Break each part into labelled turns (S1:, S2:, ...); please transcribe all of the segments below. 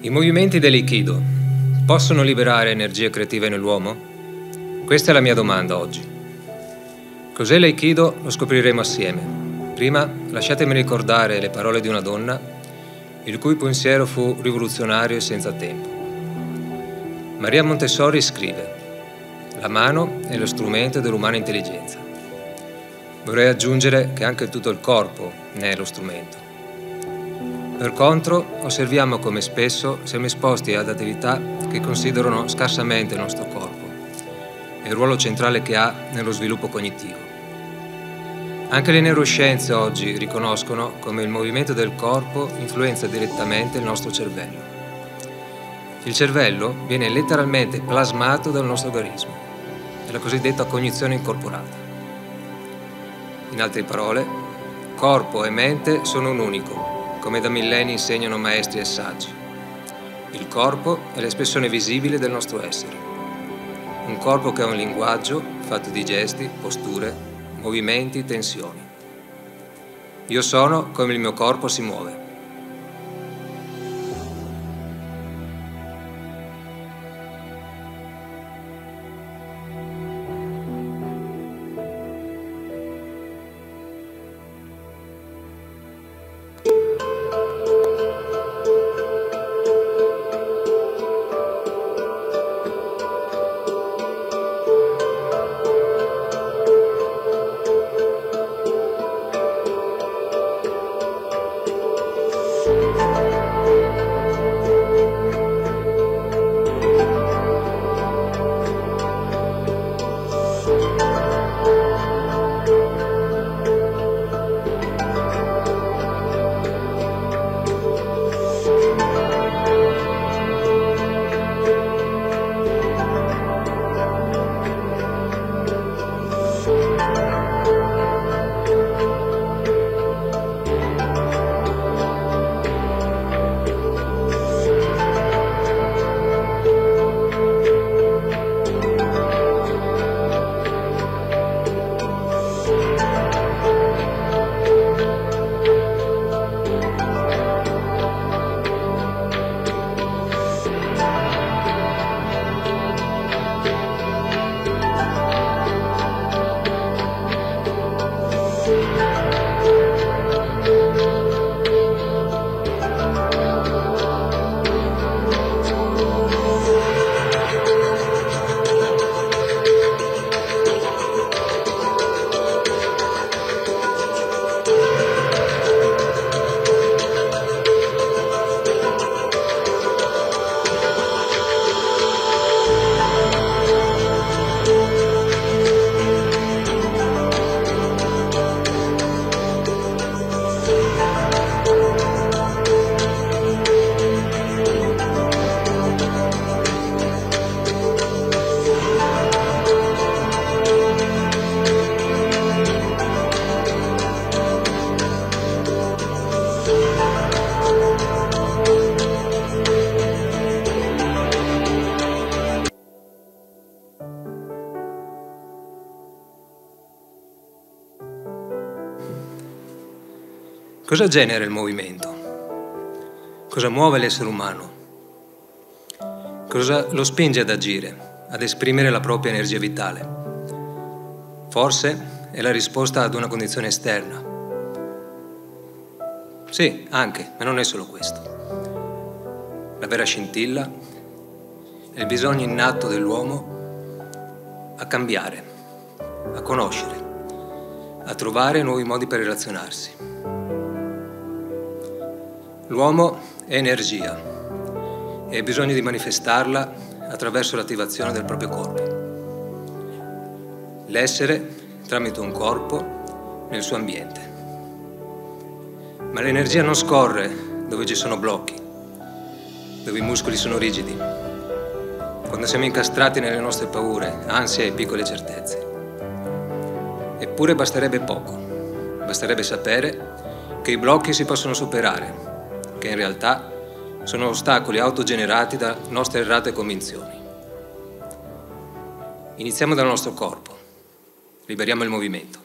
S1: I movimenti dell'Aikido possono liberare energie creative nell'uomo? Questa è la mia domanda oggi. Cos'è l'Aikido? Lo scopriremo assieme. Prima, lasciatemi ricordare le parole di una donna, il cui pensiero fu rivoluzionario e senza tempo. Maria Montessori scrive: la mano è lo strumento dell'umana intelligenza. Vorrei aggiungere che anche tutto il corpo ne è lo strumento. Per contro, osserviamo come spesso siamo esposti ad attività che considerano scarsamente il nostro corpo e il ruolo centrale che ha nello sviluppo cognitivo. Anche le neuroscienze oggi riconoscono come il movimento del corpo influenza direttamente il nostro cervello. Il cervello viene letteralmente plasmato dal nostro organismo, è la cosiddetta cognizione incorporata. In altre parole, corpo e mente sono un unico, come da millenni insegnano maestri e saggi. Il corpo è l'espressione visibile del nostro essere. Un corpo che ha un linguaggio fatto di gesti, posture, movimenti, tensioni. Io sono come il mio corpo si muove. Cosa genera il movimento? Cosa muove l'essere umano? Cosa lo spinge ad agire, ad esprimere la propria energia vitale? Forse è la risposta ad una condizione esterna. Sì, anche, ma non è solo questo. La vera scintilla è il bisogno innato dell'uomo a cambiare, a conoscere, a trovare nuovi modi per relazionarsi. L'uomo è energia e ha bisogno di manifestarla attraverso l'attivazione del proprio corpo. L'essere tramite un corpo nel suo ambiente. Ma l'energia non scorre dove ci sono blocchi, dove i muscoli sono rigidi, quando siamo incastrati nelle nostre paure, ansie e piccole certezze. Eppure basterebbe poco, basterebbe sapere che i blocchi si possono superare, che in realtà sono ostacoli autogenerati da nostre errate convinzioni. Iniziamo dal nostro corpo, liberiamo il movimento.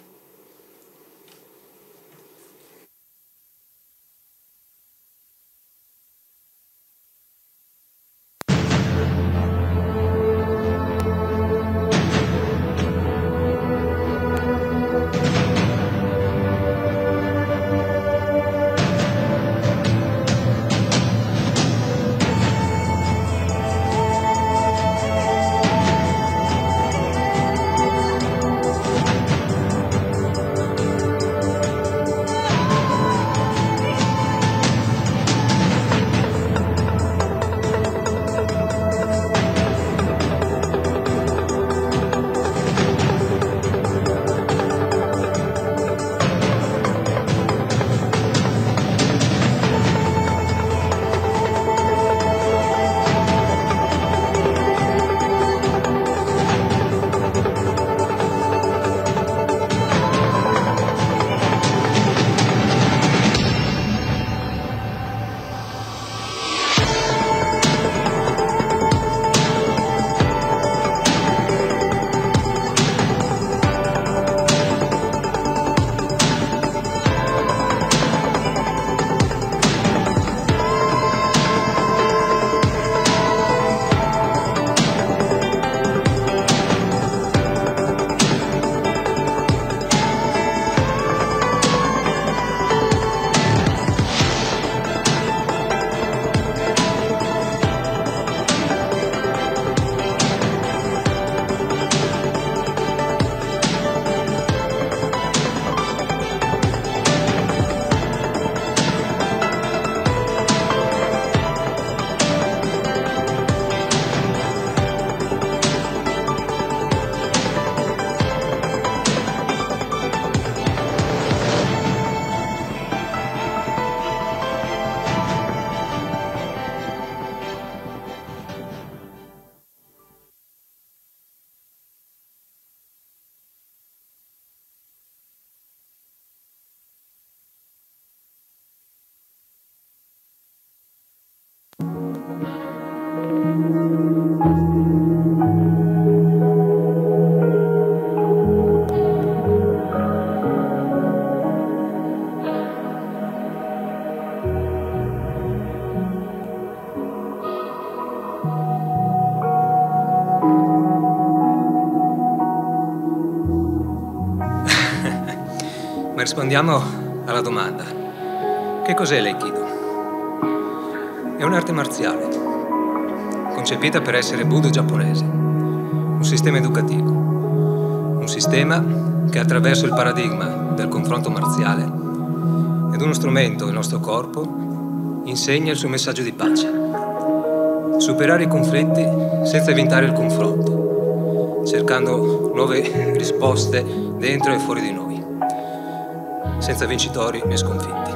S1: Ma rispondiamo alla domanda: che cos'è l'Aikido? È un'arte marziale, concepita per essere Budo giapponese, un sistema educativo, un sistema che attraverso il paradigma del confronto marziale ed uno strumento, il nostro corpo, insegna il suo messaggio di pace. Superare i conflitti senza evitare il confronto, cercando nuove risposte dentro e fuori di noi, senza vincitori né sconfitti.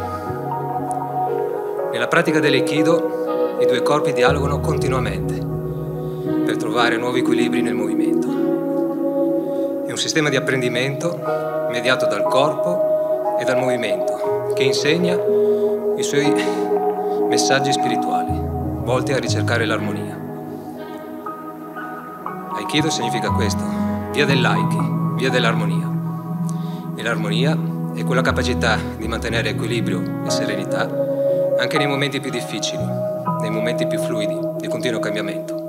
S1: Nella pratica dell'Aikido i due corpi dialogano continuamente per trovare nuovi equilibri nel movimento. È un sistema di apprendimento mediato dal corpo e dal movimento che insegna i suoi messaggi spirituali volti a ricercare l'armonia. Aikido significa questo: via dell'Aiki, via dell'armonia. E l'armonia è quella capacità di mantenere equilibrio e serenità anche nei momenti più difficili, nei momenti più fluidi di continuo cambiamento.